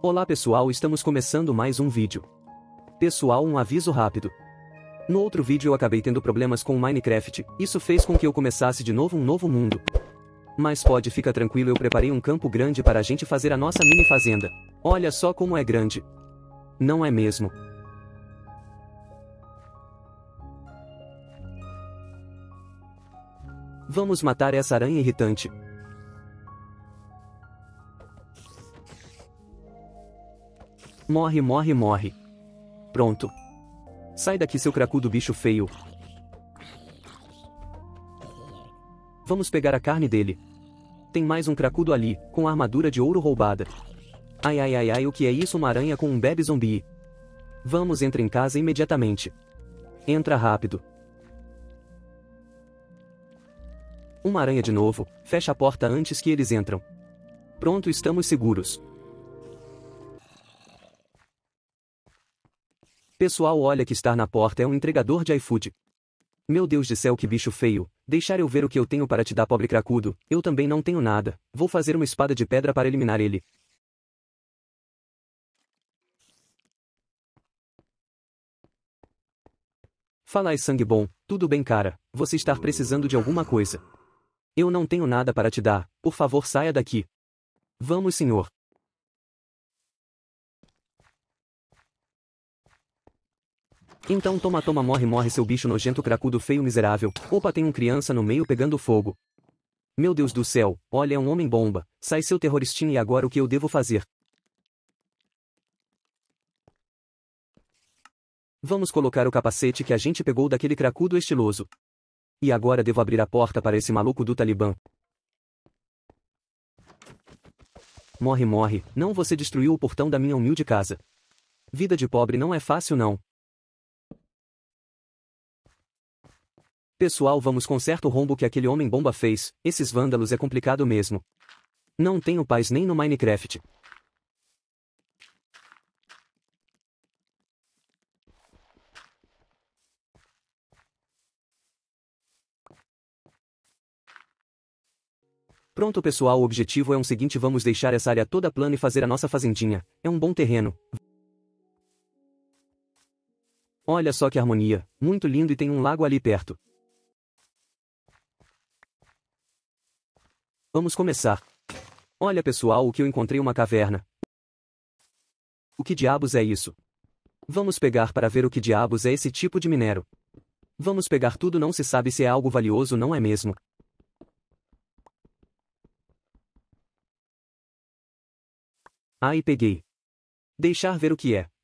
Olá pessoal, estamos começando mais um vídeo. Pessoal, um aviso rápido. No outro vídeo eu acabei tendo problemas com o Minecraft, isso fez com que eu começasse de novo um novo mundo. Mas pode ficar tranquilo, eu preparei um campo grande para a gente fazer a nossa mini fazenda. Olha só como é grande. Não é mesmo? Vamos matar essa aranha irritante. Morre, morre, morre. Pronto. Sai daqui, seu cracudo bicho feio. Vamos pegar a carne dele. Tem mais um cracudo ali, com a armadura de ouro roubada. Ai ai ai ai, o que é isso? Uma aranha com um bebê zumbi. Vamos, entre em casa imediatamente. Entra rápido. Uma aranha de novo, fecha a porta antes que eles entram. Pronto, estamos seguros. Pessoal, olha que está na porta, é um entregador de iFood. Meu Deus do céu, que bicho feio. Deixar eu ver o que eu tenho para te dar, pobre cracudo. Eu também não tenho nada. Vou fazer uma espada de pedra para eliminar ele. Fala aí, sangue bom. Tudo bem, cara? Você está precisando de alguma coisa? Eu não tenho nada para te dar. Por favor, saia daqui. Vamos, senhor. Então toma, toma, morre, morre, seu bicho nojento, cracudo feio, miserável. Opa, tem um criança no meio pegando fogo. Meu Deus do céu, olha, é um homem-bomba. Sai, seu terroristinho, e agora o que eu devo fazer? Vamos colocar o capacete que a gente pegou daquele cracudo estiloso. E agora devo abrir a porta para esse maluco do Talibã. Morre, morre. Não, você destruiu o portão da minha humilde casa. Vida de pobre não é fácil, não. Pessoal, vamos consertar o rombo que aquele homem-bomba fez. Esses vândalos é complicado mesmo. Não tenho paz nem no Minecraft. Pronto, pessoal, o objetivo é o seguinte: vamos deixar essa área toda plana e fazer a nossa fazendinha. É um bom terreno. Olha só que harmonia. Muito lindo, e tem um lago ali perto. Vamos começar. Olha, pessoal, o que eu encontrei, uma caverna. O que diabos é isso? Vamos pegar para ver o que diabos é esse tipo de minério. Vamos pegar tudo, não se sabe se é algo valioso, não é mesmo? Aí peguei. Deixar ver o que é.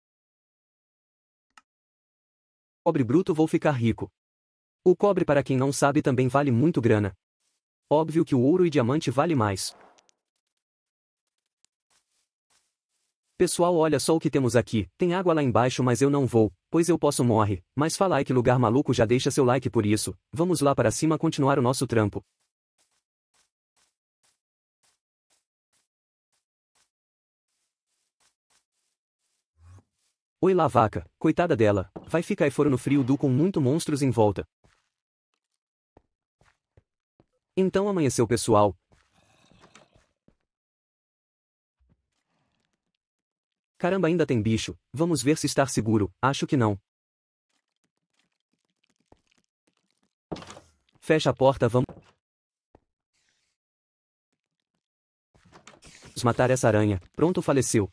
Cobre bruto, vou ficar rico. O cobre, para quem não sabe, também vale muito grana. Óbvio que o ouro e diamante vale mais. Pessoal, olha só o que temos aqui. Tem água lá embaixo, mas eu não vou, pois eu posso morrer. Mas fala aí, que lugar maluco, já deixa seu like por isso. Vamos lá para cima continuar o nosso trampo. Oi lá, vaca, coitada dela, vai ficar aí fora no frio com muito monstros em volta. Então amanheceu, pessoal. Caramba, ainda tem bicho. Vamos ver se está seguro. Acho que não. Fecha a porta, vamos matar essa aranha. Pronto, faleceu.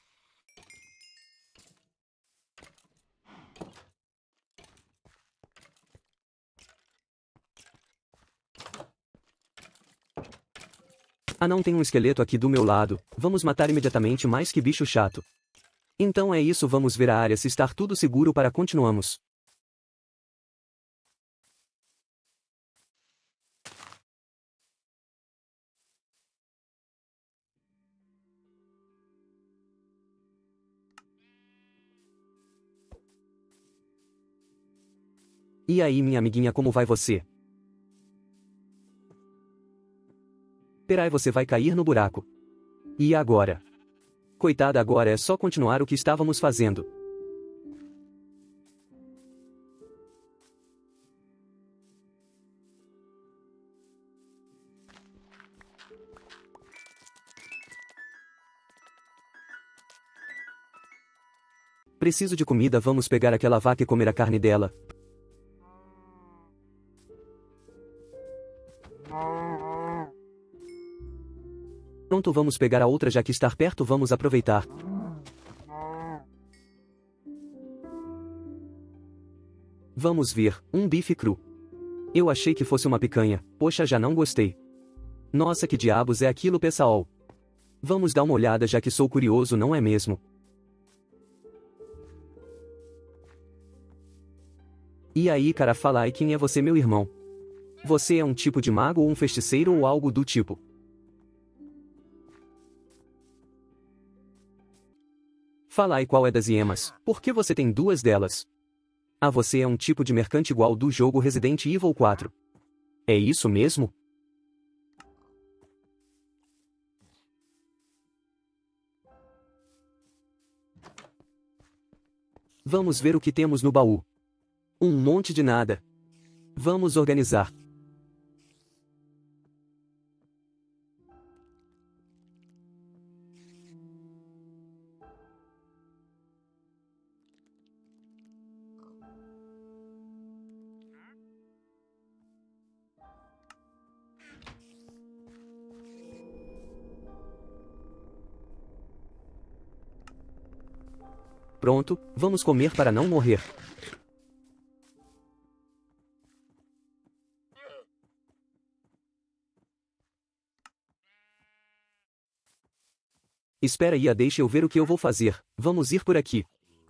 Ah, não, tem um esqueleto aqui do meu lado. Vamos matar imediatamente, mais que bicho chato. Então é isso, vamos ver a área se está tudo seguro para continuamos. E aí, minha amiguinha, como vai você? Perai, você vai cair no buraco. E agora? Coitada, agora é só continuar o que estávamos fazendo. Preciso de comida, vamos pegar aquela vaca e comer a carne dela. Pronto, vamos pegar a outra já que está perto, vamos aproveitar. Vamos ver, um bife cru. Eu achei que fosse uma picanha, poxa, já não gostei. Nossa, que diabos é aquilo, pessoal? Vamos dar uma olhada já que sou curioso, não é mesmo? E aí, cara, fala aí, quem é você, meu irmão? Você é um tipo de mago ou um feiticeiro ou algo do tipo? Fala aí qual é das hiemas, por que você tem duas delas? Ah, você é um tipo de mercante igual do jogo Resident Evil 4. É isso mesmo? Vamos ver o que temos no baú. Um monte de nada. Vamos organizar. Pronto, vamos comer para não morrer. Espera aí, deixa eu ver o que eu vou fazer. Vamos ir por aqui.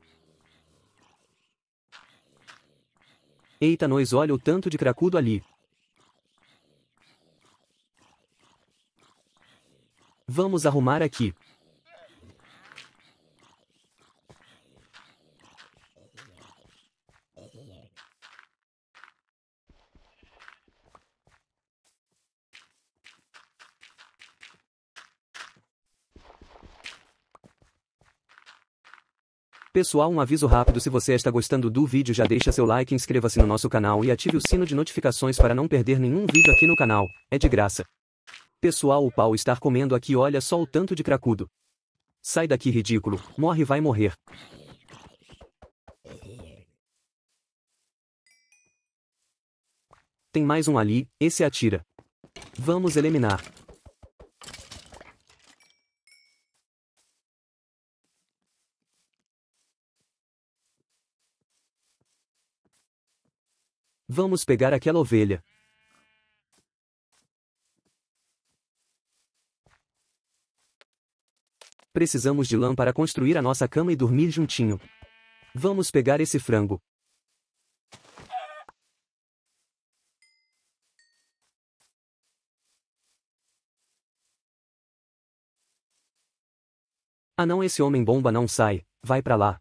Eita, nós, olha o tanto de cracudo ali. Vamos arrumar aqui. Pessoal, um aviso rápido, se você está gostando do vídeo já deixa seu like, inscreva-se no nosso canal e ative o sino de notificações para não perder nenhum vídeo aqui no canal, é de graça. Pessoal, o pau está comendo aqui, olha só o tanto de cracudo. Sai daqui, ridículo, morre, vai morrer. Tem mais um ali, esse atira. Vamos eliminar. Vamos pegar aquela ovelha. Precisamos de lã para construir a nossa cama e dormir juntinho. Vamos pegar esse frango. Ah não, esse homem bomba não sai, vai pra lá.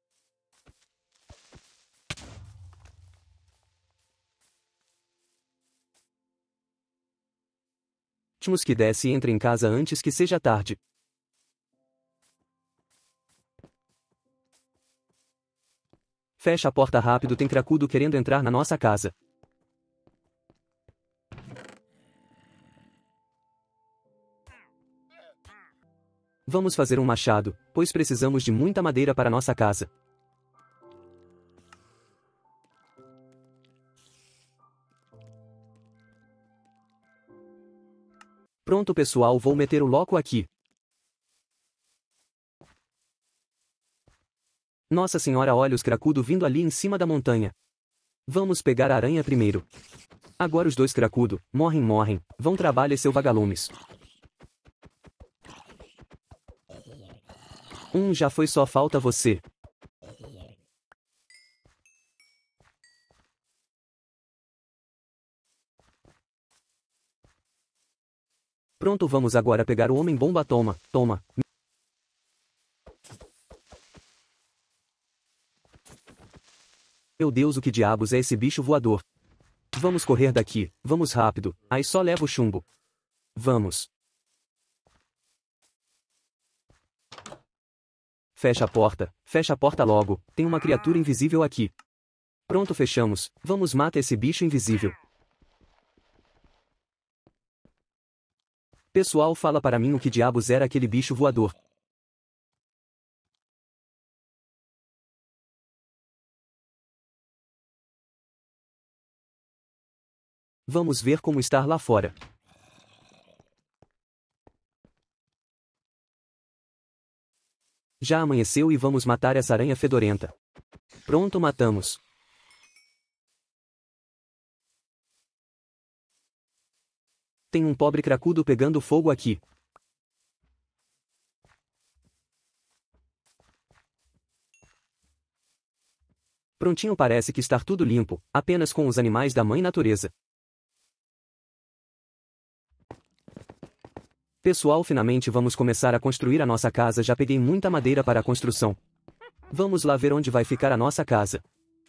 Temos que desce e entre em casa antes que seja tarde. Fecha a porta rápido, tem cracudo querendo entrar na nossa casa. Vamos fazer um machado, pois precisamos de muita madeira para nossa casa. Pronto, pessoal, vou meter o loco aqui. Nossa senhora, olha os cracudo vindo ali em cima da montanha. Vamos pegar a aranha primeiro. Agora os dois cracudo, morrem, vão trabalhar seu vagalumes. Já foi, só falta você. Pronto, vamos agora pegar o homem bomba, toma. Meu Deus, o que diabos é esse bicho voador? Vamos correr daqui, vamos rápido, aí só leva o chumbo. Vamos. Fecha a porta logo, tem uma criatura invisível aqui. Pronto, fechamos, vamos matar esse bicho invisível. Pessoal, fala para mim o que diabos era aquele bicho voador. Vamos ver como está lá fora. Já amanheceu e vamos matar essa aranha fedorenta. Pronto, matamos. Tem um pobre cracudo pegando fogo aqui. Prontinho, parece que está tudo limpo, apenas com os animais da mãe natureza. Pessoal, finalmente vamos começar a construir a nossa casa. Já peguei muita madeira para a construção. Vamos lá ver onde vai ficar a nossa casa.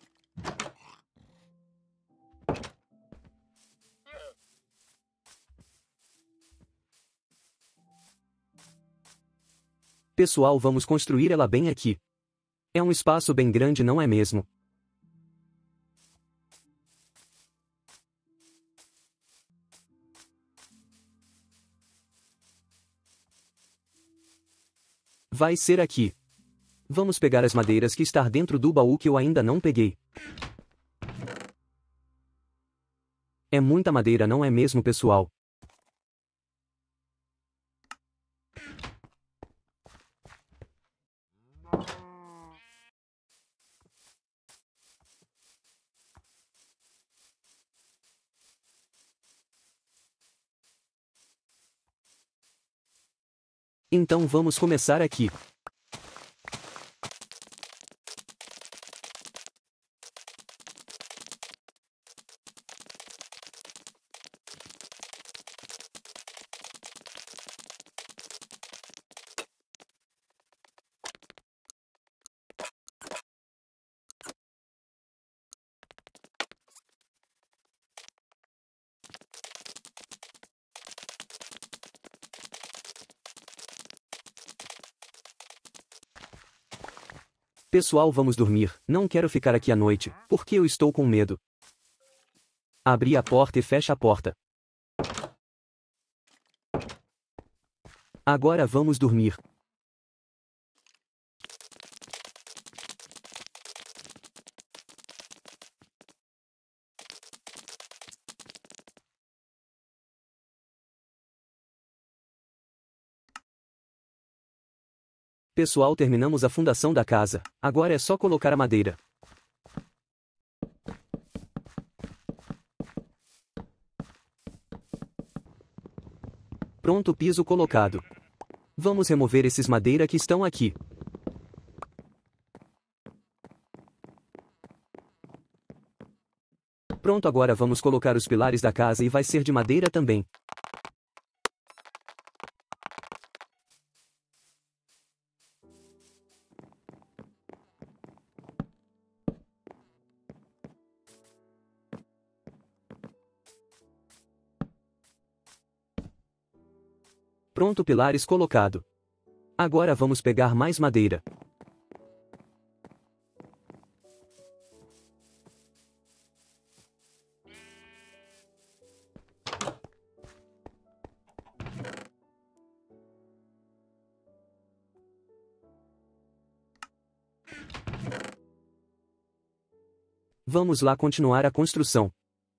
Pessoal, vamos construir ela bem aqui. É um espaço bem grande, não é mesmo? Vai ser aqui. Vamos pegar as madeiras que está dentro do baú que eu ainda não peguei. É muita madeira, não é mesmo, pessoal? Então vamos começar aqui. Pessoal, vamos dormir. Não quero ficar aqui à noite, porque eu estou com medo. Abri a porta e fecha a porta. Agora vamos dormir. Pessoal, terminamos a fundação da casa. Agora é só colocar a madeira. Pronto, piso colocado. Vamos remover esses madeira que estão aqui. Pronto, agora vamos colocar os pilares da casa e vai ser de madeira também. Pronto, pilares colocado. Agora vamos pegar mais madeira. Vamos lá continuar a construção.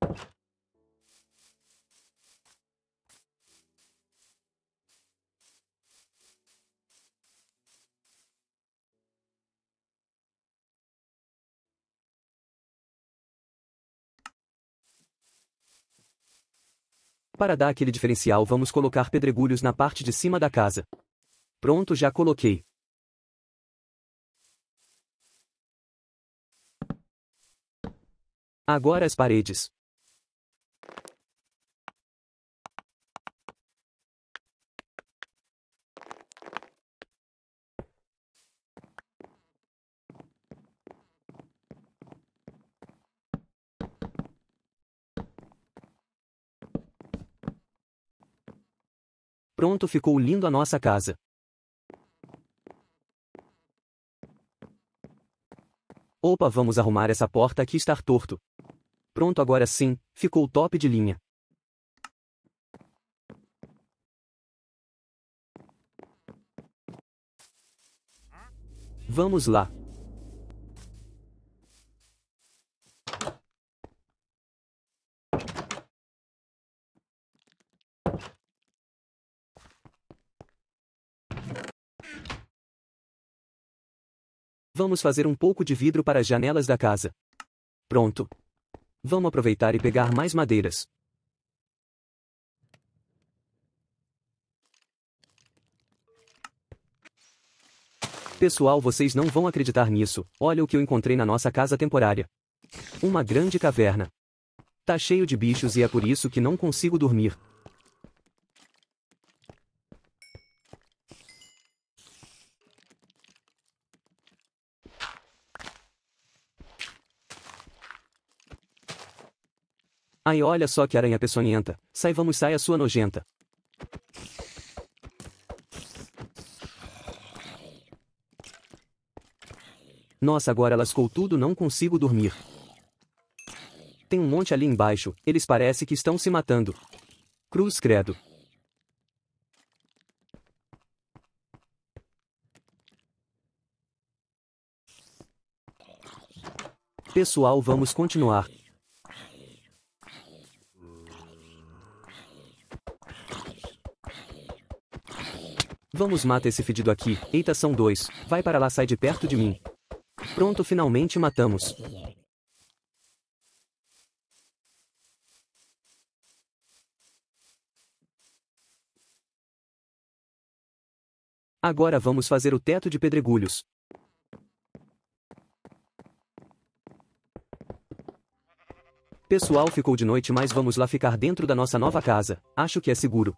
Para dar aquele diferencial, vamos colocar pedregulhos na parte de cima da casa. Pronto, já coloquei. Agora as paredes. Pronto, ficou lindo a nossa casa. Opa, vamos arrumar essa porta aqui, estar torto. Pronto, agora sim, ficou top de linha. Vamos lá. Vamos fazer um pouco de vidro para as janelas da casa. Pronto. Vamos aproveitar e pegar mais madeiras. Pessoal, vocês não vão acreditar nisso. Olha o que eu encontrei na nossa casa temporária. Uma grande caverna. Tá cheio de bichos e é por isso que não consigo dormir. Ai, olha só que aranha peçonhenta. Sai, vamos, sai a sua nojenta. Nossa, agora lascou tudo, não consigo dormir. Tem um monte ali embaixo, eles parecem que estão se matando. Cruz credo. Pessoal, vamos continuar. Vamos matar esse fedido aqui. Eita, são dois. Vai para lá, sai de perto de mim. Pronto, finalmente matamos. Agora vamos fazer o teto de pedregulhos. Pessoal, ficou de noite, mas vamos lá ficar dentro da nossa nova casa. Acho que é seguro.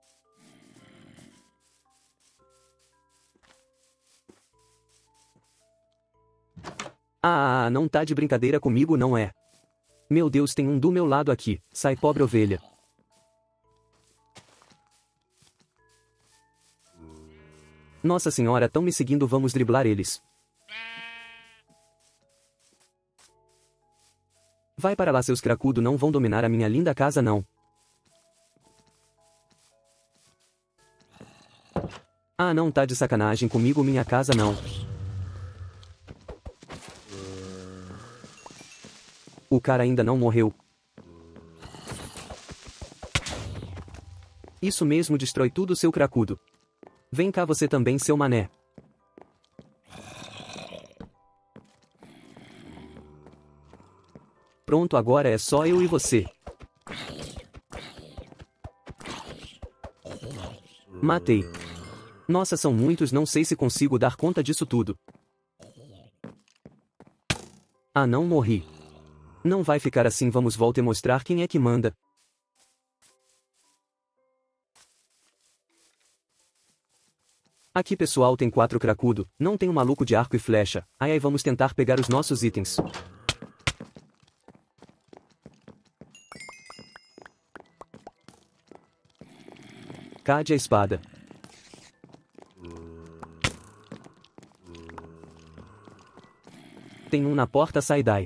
Ah, não tá de brincadeira comigo, não é? Meu Deus, tem um do meu lado aqui. Sai, pobre ovelha. Nossa senhora, tão me seguindo, vamos driblar eles. Vai para lá, seus cracudo, não vão dominar a minha linda casa, não. Ah, não tá de sacanagem comigo, minha casa não. O cara ainda não morreu. Isso mesmo, destrói tudo, seu cracudo. Vem cá você também, seu mané. Pronto, agora é só eu e você. Matei. Nossa, são muitos, não sei se consigo dar conta disso tudo. Ah, não morri. Não vai ficar assim, vamos voltar e mostrar quem é que manda. Aqui pessoal, tem 4 cracudo, não tem um maluco de arco e flecha. Ai, vamos tentar pegar os nossos itens. Cadê a espada? Tem um na porta, sai daí.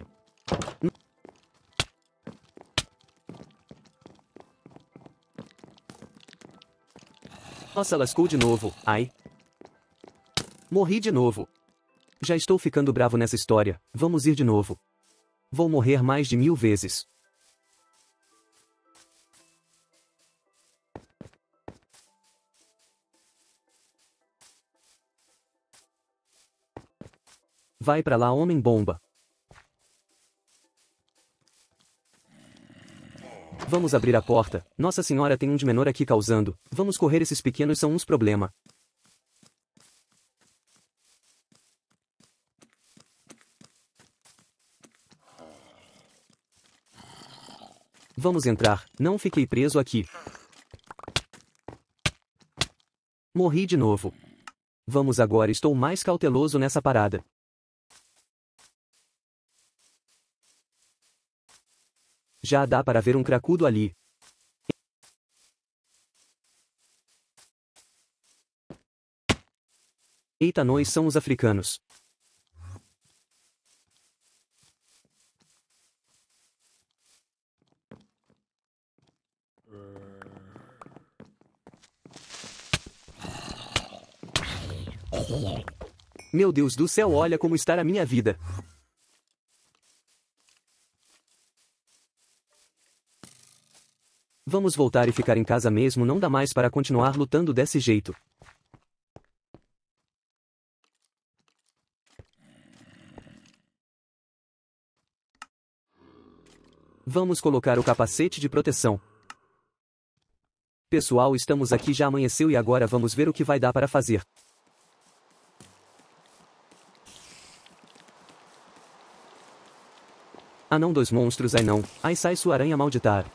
Nossa, lascou de novo, ai. Morri de novo. Já estou ficando bravo nessa história, vamos ir de novo. Vou morrer mais de 1000 vezes. Vai pra lá, homem-bomba. Vamos abrir a porta. Nossa senhora, tem um de menor aqui causando. Vamos correr, esses pequenos são uns problema. Vamos entrar, não fiquei preso aqui. Morri de novo. Vamos agora, estou mais cauteloso nessa parada. Já dá para ver um cracudo ali. Eita, nós são os africanos. Meu Deus do céu, olha como está a minha vida. Vamos voltar e ficar em casa mesmo, não dá mais para continuar lutando desse jeito. Vamos colocar o capacete de proteção. Pessoal, estamos aqui, já amanheceu e agora vamos ver o que vai dar para fazer. Ah não, dois monstros, ai não. Ai, sai sua aranha malditar.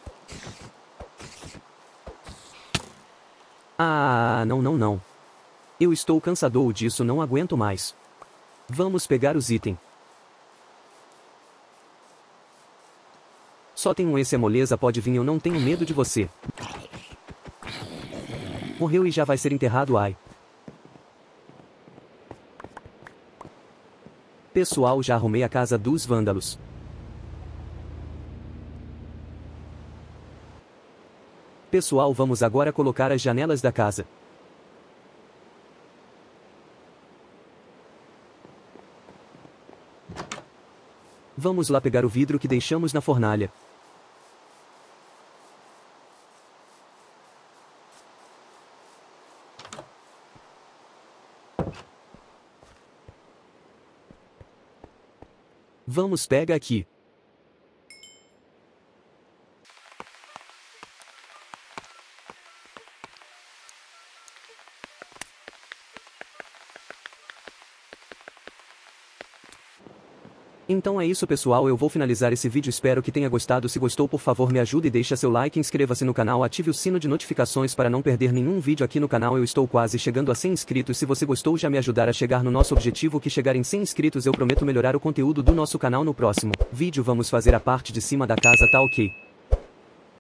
Ah, não, não, não. Eu estou cansado disso, não aguento mais. Vamos pegar os itens. Só tem esse, moleza, pode vir, eu não tenho medo de você. Morreu e já vai ser enterrado, ai. Pessoal, já arrumei a casa dos vândalos. Pessoal, vamos agora colocar as janelas da casa. Vamos lá pegar o vidro que deixamos na fornalha. Vamos, pega aqui. Então é isso, pessoal, eu vou finalizar esse vídeo, espero que tenha gostado. Se gostou, por favor me ajude e deixa seu like, inscreva-se no canal, ative o sino de notificações para não perder nenhum vídeo aqui no canal. Eu estou quase chegando a 100 inscritos, se você gostou, já me ajudar a chegar no nosso objetivo, que chegar em 100 inscritos eu prometo melhorar o conteúdo do nosso canal no próximo vídeo. Vamos fazer a parte de cima da casa, tá ok?